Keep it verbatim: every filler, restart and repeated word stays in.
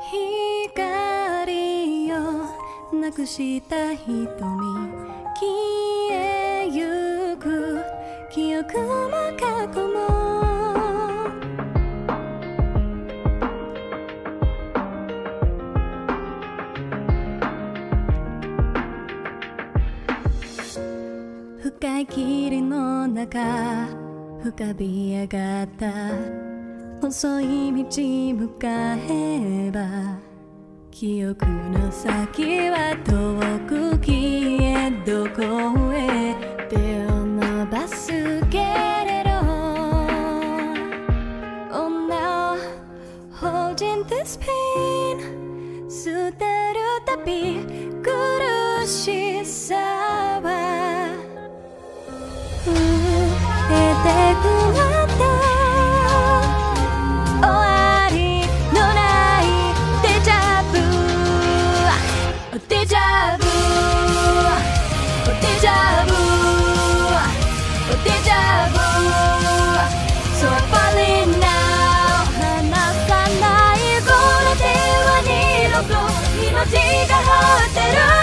光をなくした瞳消えゆく記憶も過去も深い霧の中浮かび上がった細い道向かえば記憶の先は遠く消えどこへ手を伸ばすけれど Oh no holding this pain 捨てるたび苦しさは増えてくまた終わりのないデジャブデジャブデジャブデジャブ So I'm falling now 離さないこの手は二度と命が張ってる